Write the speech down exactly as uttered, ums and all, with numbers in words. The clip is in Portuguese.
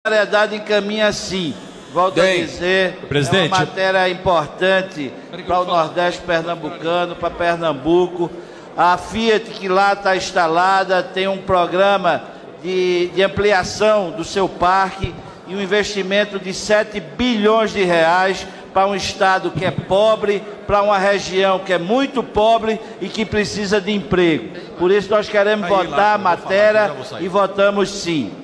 solidariedade encaminha sim. Volto Bem, a dizer, presidente, é uma matéria importante para o Nordeste pernambucano, para Pernambuco. A Fiat, que lá está instalada, tem um programa de, de ampliação do seu parque e um investimento de sete bilhões de reais para um estado que é pobre, para uma região que é muito pobre e que precisa de emprego. Por isso nós queremos Aí, votar lá, a matéria falar, e votamos sim.